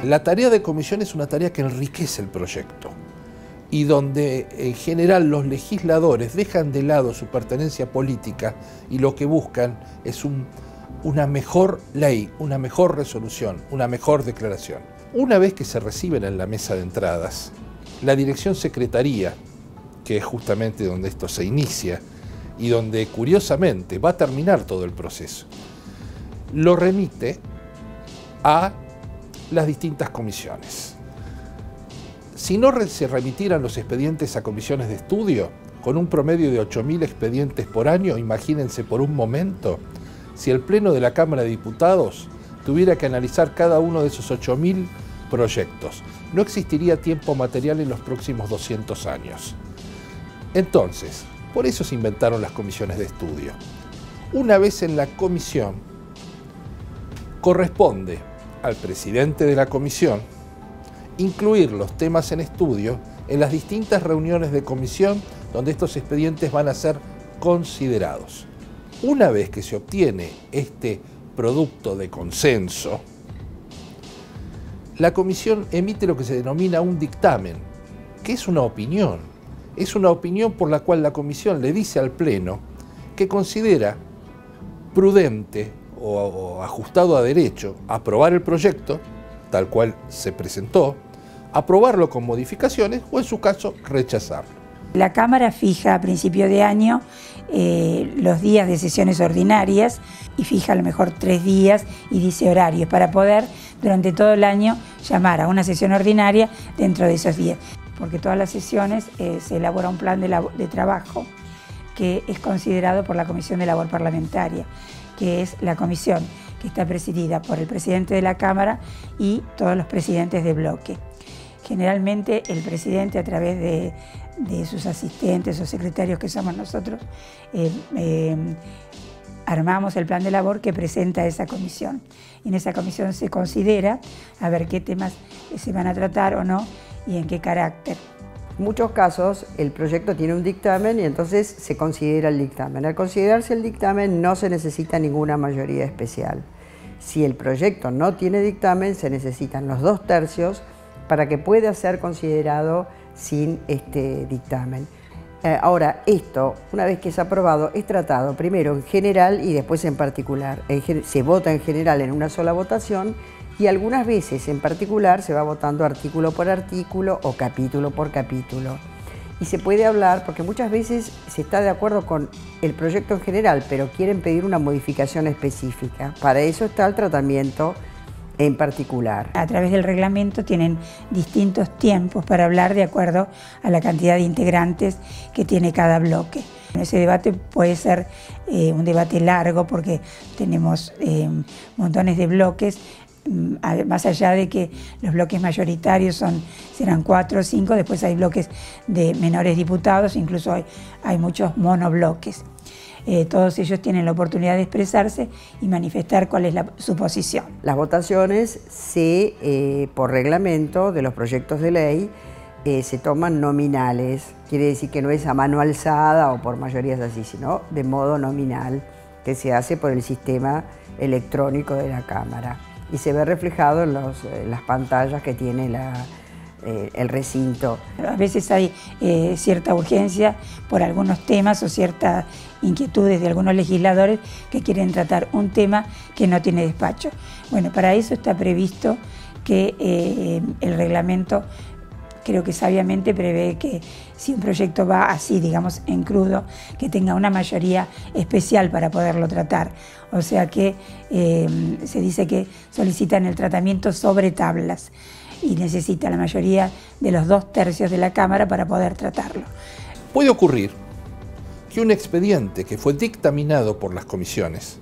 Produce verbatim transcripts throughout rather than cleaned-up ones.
La tarea de comisión es una tarea que enriquece el proyecto y donde en general los legisladores dejan de lado su pertenencia política y lo que buscan es un, una mejor ley, una mejor resolución, una mejor declaración. Una vez que se reciben en la mesa de entradas, la dirección secretaría, que es justamente donde esto se inicia y donde curiosamente va a terminar todo el proceso, lo remite a las distintas comisiones. Si no se remitieran los expedientes a comisiones de estudio, con un promedio de ocho mil expedientes por año, imagínense por un momento, si el Pleno de la Cámara de Diputados tuviera que analizar cada uno de esos ocho mil proyectos, no existiría tiempo material en los próximos doscientos años. Entonces, por eso se inventaron las comisiones de estudio. Una vez en la comisión, corresponde al presidente de la comisión incluir los temas en estudio en las distintas reuniones de comisión donde estos expedientes van a ser considerados. Una vez que se obtiene este producto de consenso, la comisión emite lo que se denomina un dictamen, que es una opinión. Es una opinión por la cual la comisión le dice al Pleno que considera prudente o, o ajustado a derecho aprobar el proyecto, tal cual se presentó, aprobarlo con modificaciones o en su caso rechazarlo. La Cámara fija a principio de año eh, los días de sesiones ordinarias y fija a lo mejor tres días y dice horarios para poder durante todo el año llamar a una sesión ordinaria dentro de esos días. Porque todas las sesiones eh, se elabora un plan de, de trabajo que es considerado por la Comisión de Labor Parlamentaria, que es la comisión que está presidida por el presidente de la Cámara y todos los presidentes de bloque. Generalmente el presidente, a través de, de sus asistentes o secretarios que somos nosotros, eh, eh, armamos el plan de labor que presenta esa comisión. En esa comisión se considera a ver qué temas se van a tratar o no y en qué carácter. En muchos casos el proyecto tiene un dictamen y entonces se considera el dictamen. Al considerarse el dictamen no se necesita ninguna mayoría especial. Si el proyecto no tiene dictamen, se necesitan los dos tercios para que pueda ser considerado sin este dictamen. Eh, ahora, esto, una vez que es aprobado, es tratado primero en general y después en particular. En, se vota en general en una sola votación y algunas veces en particular se va votando artículo por artículo o capítulo por capítulo. Y se puede hablar, porque muchas veces se está de acuerdo con el proyecto en general, pero quieren pedir una modificación específica. Para eso está el tratamiento en particular. A través del reglamento tienen distintos tiempos para hablar de acuerdo a la cantidad de integrantes que tiene cada bloque. Ese debate puede ser eh, un debate largo porque tenemos eh, montones de bloques, más allá de que los bloques mayoritarios son, serán cuatro o cinco, después hay bloques de menores diputados, incluso hay, hay muchos monobloques. Eh, todos ellos tienen la oportunidad de expresarse y manifestar cuál es la, su posición. Las votaciones se, eh, por reglamento de los proyectos de ley, eh, se toman nominales. Quiere decir que no es a mano alzada o por mayorías así, sino de modo nominal, que se hace por el sistema electrónico de la Cámara. Y se ve reflejado en, los, en las pantallas que tiene la, eh, el recinto. A veces hay eh, cierta urgencia por algunos temas o ciertas inquietudes de algunos legisladores que quieren tratar un tema que no tiene despacho. Bueno, para eso está previsto que eh, el reglamento, creo que sabiamente prevé que si un proyecto va así, digamos, en crudo, que tenga una mayoría especial para poderlo tratar. O sea que eh, se dice que solicitan el tratamiento sobre tablas y necesita la mayoría de los dos tercios de la Cámara para poder tratarlo. Puede ocurrir que un expediente que fue dictaminado por las comisiones,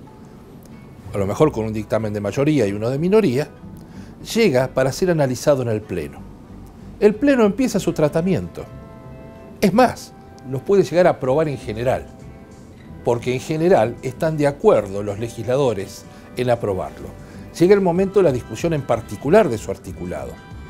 a lo mejor con un dictamen de mayoría y uno de minoría, llega para ser analizado en el Pleno. El Pleno empieza su tratamiento. Es más, los puede llegar a aprobar en general, porque en general están de acuerdo los legisladores en aprobarlo. Llega el momento de la discusión en particular de su articulado.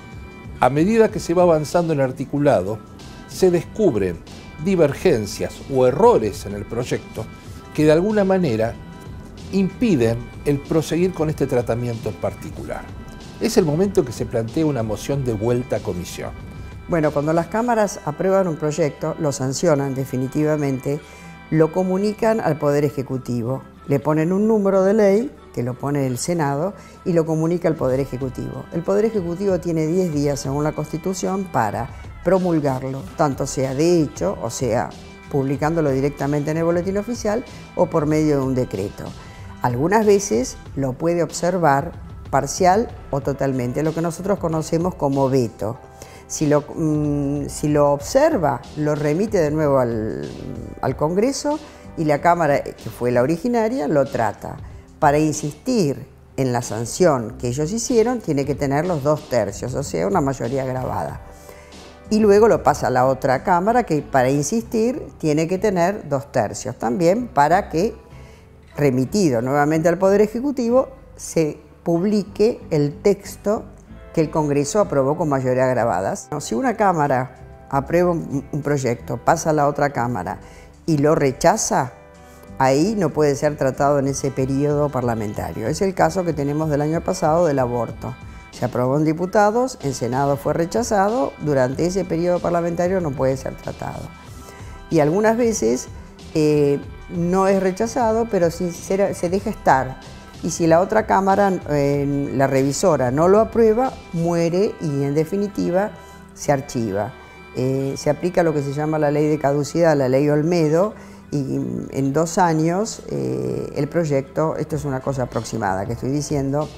A medida que se va avanzando en el articulado, se descubren divergencias o errores en el proyecto que de alguna manera impiden el proseguir con este tratamiento en particular. es el momento que se plantea una moción de vuelta a comisión. Bueno, cuando las cámaras aprueban un proyecto, lo sancionan definitivamente, lo comunican al Poder Ejecutivo, le ponen un número de ley, que lo pone el Senado, y lo comunica al Poder Ejecutivo. El Poder Ejecutivo tiene diez días, según la Constitución, para promulgarlo, tanto sea de hecho, o sea, publicándolo directamente en el boletín oficial, o por medio de un decreto. Algunas veces lo puede observar parcial o totalmente, lo que nosotros conocemos como veto. Si lo, mmm, si lo observa, lo remite de nuevo al, al Congreso y la Cámara, que fue la originaria, lo trata. Para insistir en la sanción que ellos hicieron, tiene que tener los dos tercios, o sea, una mayoría agravada. Y luego lo pasa a la otra Cámara, que para insistir tiene que tener dos tercios también, para que, remitido nuevamente al Poder Ejecutivo, se publique el texto que el Congreso aprobó con mayoría agravadas. Si una Cámara aprueba un proyecto, pasa a la otra Cámara y lo rechaza, ahí no puede ser tratado en ese periodo parlamentario. Es el caso que tenemos del año pasado del aborto. Se aprobó en diputados, en Senado fue rechazado, durante ese periodo parlamentario no puede ser tratado. Y algunas veces eh, no es rechazado, pero se, se deja estar. Y si la otra Cámara, eh, la revisora, no lo aprueba, muere y en definitiva se archiva. Eh, se aplica lo que se llama la ley de caducidad, la ley Olmedo, y en dos años eh, el proyecto, esto es una cosa aproximada que estoy diciendo,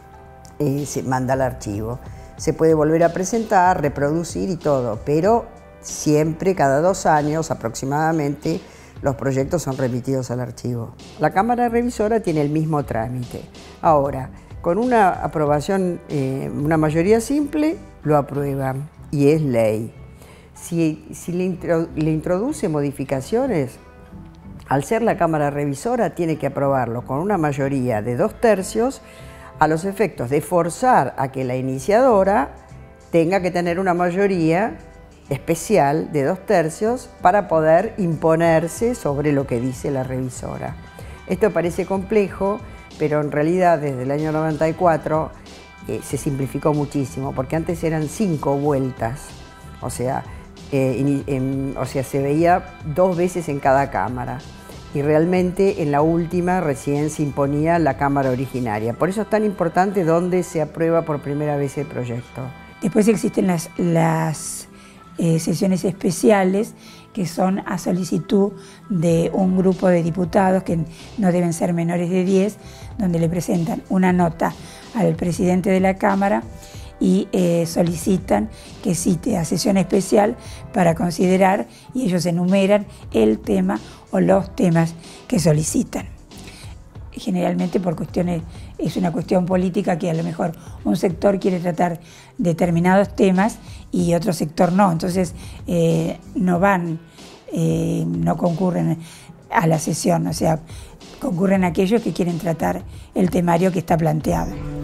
eh, se manda al archivo. Se puede volver a presentar, reproducir y todo, pero siempre cada dos años aproximadamente los proyectos son remitidos al archivo. La Cámara Revisora tiene el mismo trámite. Ahora, con una aprobación, eh, una mayoría simple, lo aprueban y es ley. Si, si le, intro, le introduce modificaciones, al ser la Cámara Revisora tiene que aprobarlo con una mayoría de dos tercios a los efectos de forzar a que la iniciadora tenga que tener una mayoría especial de dos tercios para poder imponerse sobre lo que dice la revisora. Esto parece complejo, pero en realidad desde el año noventa y cuatro eh, se simplificó muchísimo, porque antes eran cinco vueltas, o sea, eh, en, en, o sea, se veía dos veces en cada cámara. Y realmente en la última recién se imponía la Cámara originaria. Por eso es tan importante dónde se aprueba por primera vez el proyecto. Después existen las, las eh, sesiones especiales, que son a solicitud de un grupo de diputados, que no deben ser menores de diez, donde le presentan una nota al presidente de la Cámara y eh, solicitan que cite a sesión especial para considerar, y ellos enumeran el tema o los temas que solicitan. Generalmente por cuestiones, es una cuestión política que a lo mejor un sector quiere tratar determinados temas y otro sector no, entonces eh, no van, eh, no concurren a la sesión, o sea, concurren aquellos que quieren tratar el temario que está planteado.